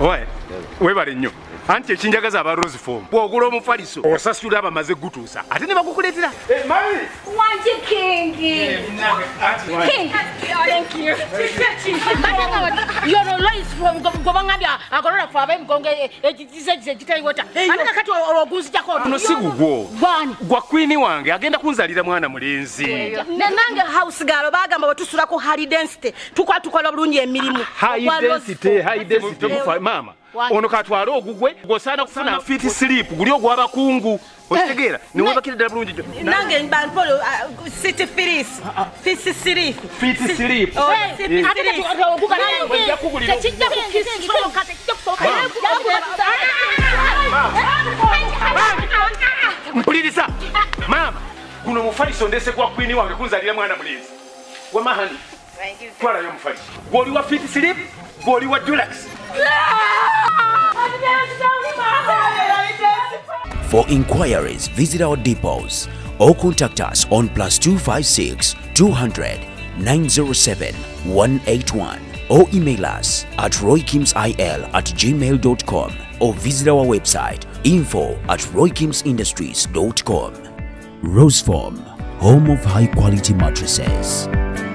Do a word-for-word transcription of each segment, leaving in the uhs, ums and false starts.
Oye. Webale nnyo. Anti ekinjagaza aba Rose Form. Bwogula omufaliso osasula abamaze gutuusa. Ate ne bakukuleetera. Eh, mami. Wanji Kingi. King. Thank you. You're always from Gobangabia. Agora for them gonge ekitize kitali wata. Ate kati oguzi jako. Kuno sigugwo. Bani. Gwa queen wange agenda kunzalira mwana mulenzi. Nenange house galo bagamba batusula ko high density. Tukwa tukola bulungi emirimu. High density, high density mama. Ono katwala ogugwe gosana kufuna fit sleep guli ogwaba kungu otegera ni waba kidda bulungi nange mbampolo city firis fit sleep fit sleep ate oguga nange yakugulira tekijja kukisi kate kyokoka mpuliriza mama kuno mufaliso ndese kwa queen wange kunzalira mwana mulenzi wa mahani twala yo mufaliso goli wa fit sleep goli wa dulax. For inquiries, visit our depots or contact us on plus two five six two hundred nine zero seven one eight one or email us at roykimsil at gmail dot com or visit our website info at roykimsindustries dot com. Rose Form, home of high quality mattresses.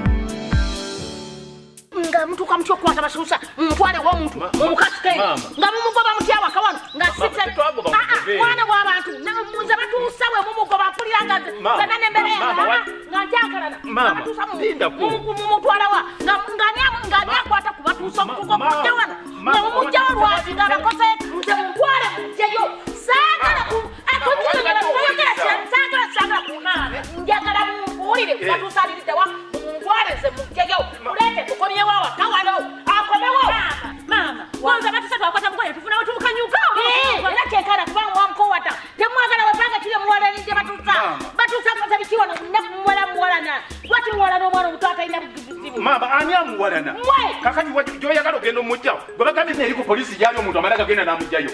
Mtu kwa mtu kwa tabasusa mtwale wa mtu mukatike ngamu mugoba mutya wakawana ngasitse mwana wa bantu namuze batusawe mumugoba mpuliranga zanane mbere ngajakalana batusa mu mutwala wa ngani ngani akwata kubatusa kuko mutyawana ngamu lwati ngabakose nze mutwale jeyo sagala ku akutira ngala sagala sagala kunana njagala muulire batusalirite wa mutwale ze mutyeyo mulete tukomye wawa kawano akomewo mama kwanza batu satu akwata mkoya tufuna watu mukanyuka era kekana kubangu wa mko wata temwagala wapanga kile mwala nje batusa batusa kwa bikiwa na mwala mwala na watu mwala no mwana mutata ina bizibu mama anya mwala na kakati watu joya kalo gendo mujjao goba kambi ne liko polisi jali omuntu amalaga genda na mujjayo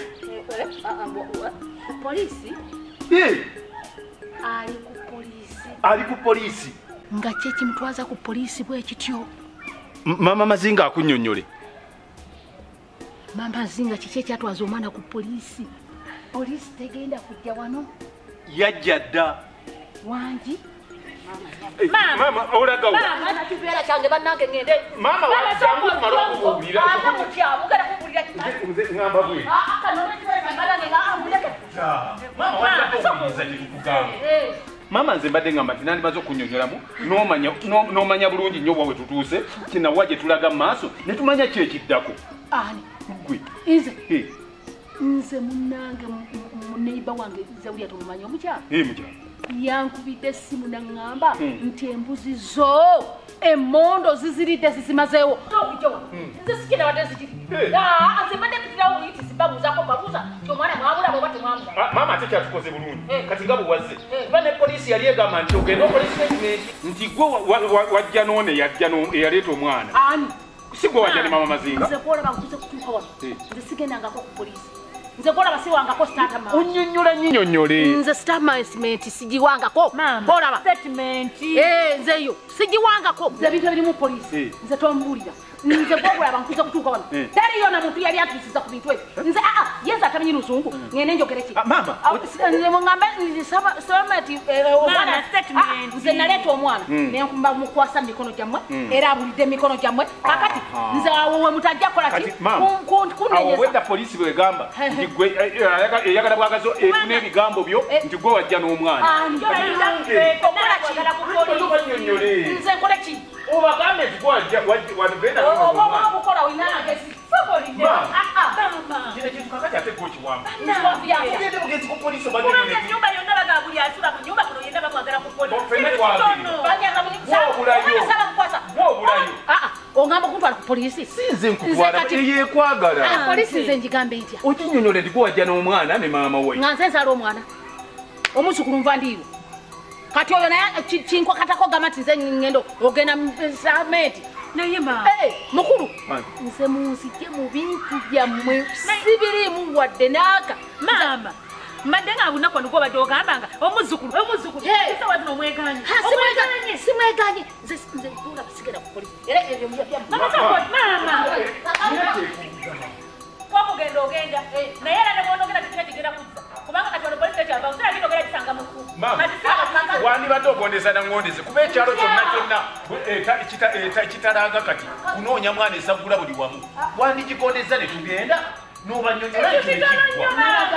polisi eh ali ku polisi ali ku polisi nga chechi mtwaza ku polisi bwe kityo. Mama Mazinga akunyonyole. Mama Mazinga chiche kyatwaza omwana ku polisi. Polisi tegenda kujja wano. Yajjadda. Wanji. Mama, mama olaga wa. Mama na kibera kyange bannange ngende. Mama wachangu maroko kubulira. Ata mutya mugala kubulira kitali. Nze ngamba bwe. Ah aka none kiba ngala nga amuleke. Mama wachangu kugamba. Eh. Mama nze mbadde ngamba nti nandi bazo kunyonyolamu n'omanya n'omanya bulungi nnyo bwawe tutuuse kina waje tulaga maaso ne tumanya ki ekiddako. Ani gwe nze nze munnange neiba wange Zawulia tumumanyi omukyala eh mukyala yankubidde essimu n'angamba nti embuzi zo emondo ziziridde zisimazeewo nze sikira wadde zikiri nze mbadde mpitirawo buyiti zibabuuzako mbabuuza ti omwana mwabula bwe bate mwamula mama ate kyatukoze bulungi kati nga buwazze kuba ne poliisi yali egamba nti ogenda opolisi nti gwe wajja n'one eyaleeta omwana ani si gwe wajja ne mama Mazinga nze kwolaba nkuze kutuuka wano nze sigendangako ku poliisi nze kwolaba siwangako statement onyonnyola nyinyonyole nze statement sigiwangako kwolaba statement eh nze yo sigiwangako nze bintu biri mu poliisi nze tombulira nze kwolaba nkuze kutuuka wano teri yona muntu yali atusiza ku bintu ebyo nze a a yenza atamanyi luzungu ngende njogere ki mama nze mungambe nze statement omwana statement nze naleta omwana ne nkumba mukwasa mikono gyamwe era abulidde mikono gyamwe kakati nze awo mutajja kola ki awo wenda poliisi bwe gamba nti gwe eyagala bwagazo efuna ebigambo byo nti gwe wajja n'omwana nze nkole ki obagambe nti gwe wajja wagenda oba obukola olina agezi kino ekintu kakati ate gwokiwamba ugende mugenzi ku poliisi nyumba yonna bagabuli asula ku nyumba kuno yenda bakwagala ku obulayo ongamba okuntwala ku polisi sinze nkutwala eyekwagala polisi nze ngigambe ntya okinyonyole nti gwe wajja n'omwana ne maama we nga nze nzaala omwana omuzukulu nva ndiiwo kati oyo naye kinkwakatako gamba nti nze ngendo ogenda samenti naye ma mukulu nze munzije mu bintu byammwe sibirimu wadde naaka mama mbadde nga bunaku wano gwobadde ogambanga omuzukulu omuzukulu esawa zino omweganye simweganye simweganye nze ntuula basigera ku polisi era ebyo mama obadde ogondeza na ngondeze kuba ekyalo kyonna kyonna kitalaga kati kunoonya mwana esagula buli wamu wandigikondeza ne tugenda n'obanyonyola ekirekiggwa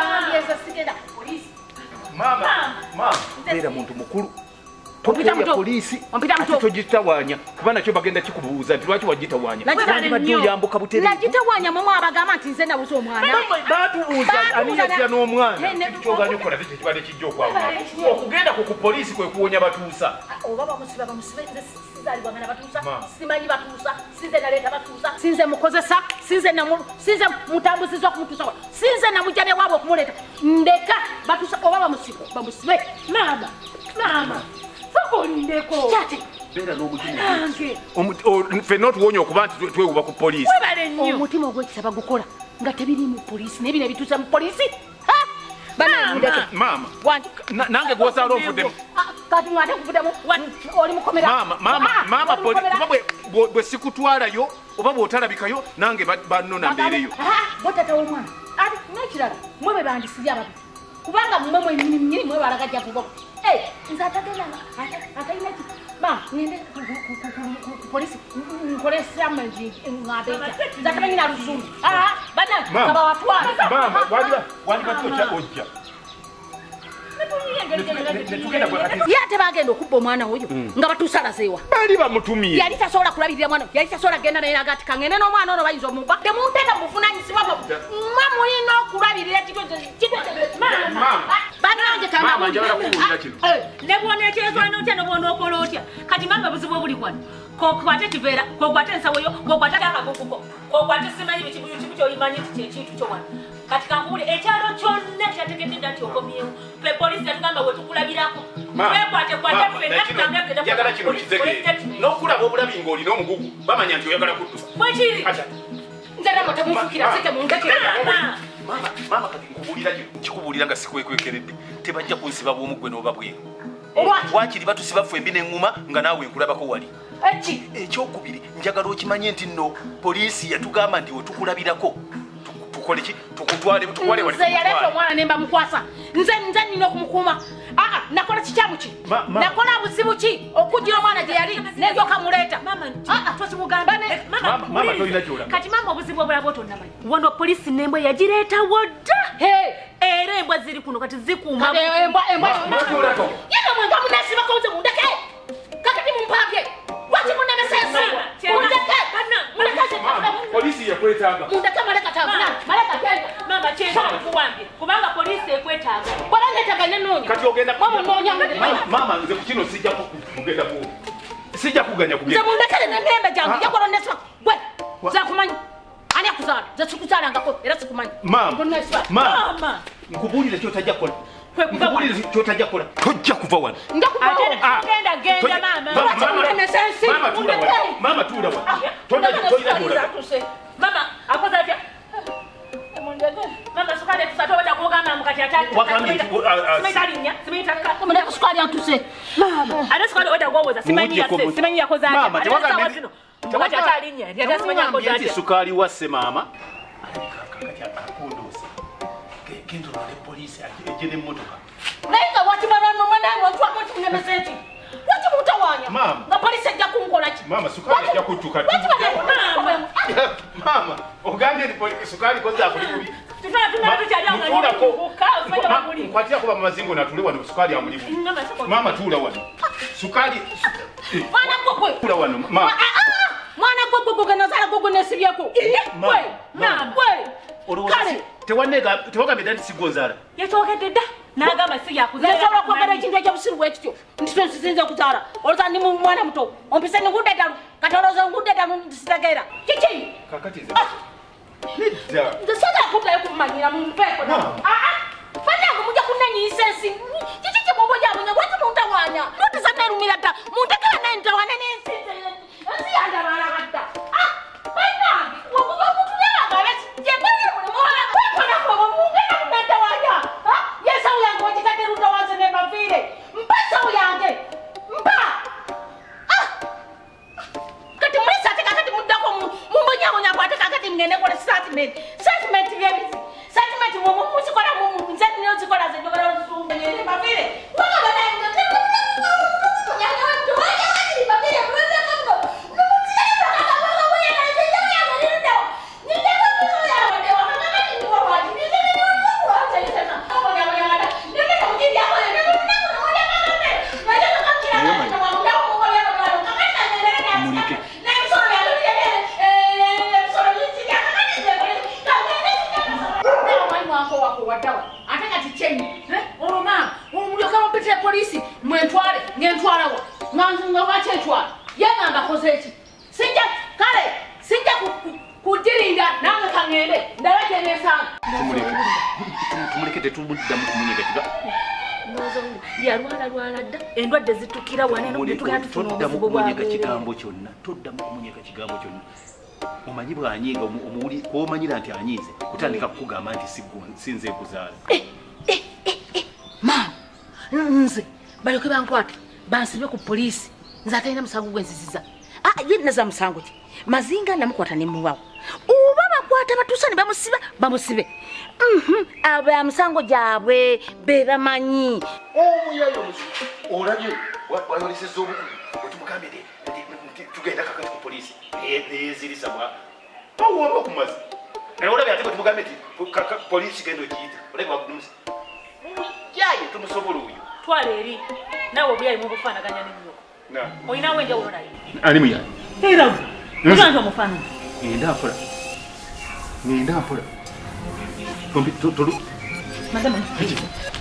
maama maama beera muntu mukulu tokuya polisi ati togitawanya kuba nakyo bagenda kikubuuza nti lwaki wagitawanya wandibadde oyambuka butereevu nagitawanya mwe mwabagamba nti nze nabuza omwana batubuuza ani yajja n'omwana kyoganya okola te tekibadde kijja okwawula okugenda ku polisi kwe kuwonya batuusa oba bamusiba bamusibe nze sizaalibwanga na batuusa simanyi batuusa sinze naleeta batuusa sinze mukozesa sinze sinze mutambuziza okumutuusa sinze namujja ne waabwe okumuleeta ndeka batuusa oba bamusibe bamusibe maama maama Ndeko. Bera n'omutima. Ffenna otuwonya okuba nti twewuba ku polisi. Omutima ogwekisaba gukola nga tebiri mu polisi nebino ebituusa mu polisi. Maama, nange gwosaala onfuddemu. Kati ng'ate nkuvuddemu oli mukomera. Maama, kuba bwe sikutwalayo oba bw'otalabikayo nange banona mbeereyo. Bo tata w'omwana. Ati n'ekirala mwe be bandisibye ababiri. Kubanga mmwe mwennyini mwe balagajja kubo. Eh, nze atagenda atalina ki ba ngende ku polisi nkolesa manji ngabeeta nze atamanyina luzungu bana kaba watwala wandibadde ojja ye ate bagenda okubba omwana oyo nga batuusalazeewa bali bamutumye yali tasobola kulabirira mwana yali tasobola genda naye nagati kangende n'omwana ono bayinza omuba temunteeka mu buvunanyizibwa mwe mulina okulabirira ekitwe bannange nebwona ekyezwana otya nobwona okola otya kati mama buzibu obuli kwano kokwate kiveera kokwate ensawoyo kokwate akakukuko kokwate simanyi bikibu kyoyimanyi ti kyekintu kyo wano kati kankubule ekyalo kyonna kyategedde nti okomyewo fe polisi yatugamba wetukulabirako yagala kino kitegeere n'okulaba obulabi ng'olina omugugu bamanya nti oyagala kuddusa bwekiri nze namo temunfukira si temundekera maama kati nkubuulira kino nkikubuulira nga sikwekwekeredde tebajja kunsiba bw'omugwe n'oba bweru wakiri batusiba ffe embi n'eŋŋuma nga naawe nkulabako wali eki ekyokubiri njagala okimanye nti nno poliisi yatugamba nti wetukulabirako tukole ki tukutwale tukwale wali nze yaleeta omwana ne mbamukwasa nze nze nnina okumukuuma aa nakola kikyamu ki nakola buzibu ki okugira omwana gye yali n'eryoka muleeta twakimugamba kati mama obuzibu obulaba otonnamanyi wano polisi n'embwa yagireetawo dda era embwa ziri kuno kati zikuuma yena mwenga munasibako nze mundeke kakati mumpabye lwaki munemesensi mundeke polisi yakwetaaga mundeke maleka tambula maleka genda mama kyenda kuwambye kubanga polisi ekwetaaga bwala netaga nenoonya kati ogenda mwamunoonya mama nze ku kino sijja kugenda ku sijja kuganya kugenda nze mundekere n'emirembe gyange yakola nesiba gwe zakumanyi ani akuzaala nze sikuzaalangako era sikumanyi mama nkubuulire kyotajja kukola nkubuulire kyotajja kukola tojja kuva wano genda genda mama tuula wano mama akoze atya mama sukali tusate oda kugamba mukati atali simaitalinnya simaitaka omuleka sukali antuse ate sukali oda gwowoza simanyi yase simanyi yakoze atya ate zino mukati atalinya ate simanyi yakoze atya sukali wasse mama kakati akondoosa genda olwale polisi ejje n'emmotoka naye nga wakimanano mwanange otwako nti munemesenti lwaki mutawanya nga polisi ejja kunkola ki mama sukali ejja kujjuka mama ogambye nti sukali koze akuli bubi nkwatira kuba mumazingo natule wano sukali amulibu mama tuula wano sukali mwana gogwe tuula wano mama mwana gogwe gogwe nazala gogwe nesibyeko gwe gwe kale tewanega tewagambye nti sigonzaala yakyogedde dda n'agamba si yakuzaala nsobola okwogera ekintu ekyobusiru bwekityo nti tonsisinze okuzaala olwoza ndi mwana muto ompise ningudetalu kati olowooza ngudetalu sitegeera kiki kakati nze nedda nze soza kuddayo kumumanyira mumpeeko fanange mujja kunenyiisa ensi kiki kibobojabonye lwaki muntawanya notisa nerumira dda muntekera naye ntawane n'ensinze ensi yandabalaba dda fanange omuntu nabagala jebali mulimu wekonakobo mungenda kumentawanya yesawu yange wekikadde lutawanze nembaviire mpa esawu yange mpa kati mulisate kakati muddako mumbonyabonyako ate kakati mngende kola statement statement byebizi statement muzikola nze nyo zikola zenjogera ozisumbe nembaviire wagabanaye kyetwala yagamba koze eki sijja kale sijja kudirinda nange kangende ndaba kyenesanga tumuleke tetubuddamu kumunyega kiga yalwala lwala dda endwadde zitukira wanenotoddamu kumunyega kigambo kyonna toddamu kumunyega kigambo kyonna omanyi bwanyiiga omuwuli kwomanyira nti anyiize kutandika kukugamba nti sinze kuzaala maama nze balyoke bankwate bansibe ku poliisi nze atalina musango gwensisiza ye naza musango ki mazinga namukwata nemubawo oba bakwata batuusa ne bamusiba bamusibe abo ya musango gyabwe be bamanyi omuyayo olabye wayoleseza obukulu otumugambye tugenda kakati ku poliisi eyezirisa bwa owoba okumazi naye olabye ate bwetumugambye ti poliisi genda okiyita olabye wagumusa jaye tumusobola oyo twala eri nawe obuyayi mubufaanaganya nenyoko olinawo enjawulo naye ali muyayi era ulanze omufaanana ngenda mpola ngenda mpola tolu madama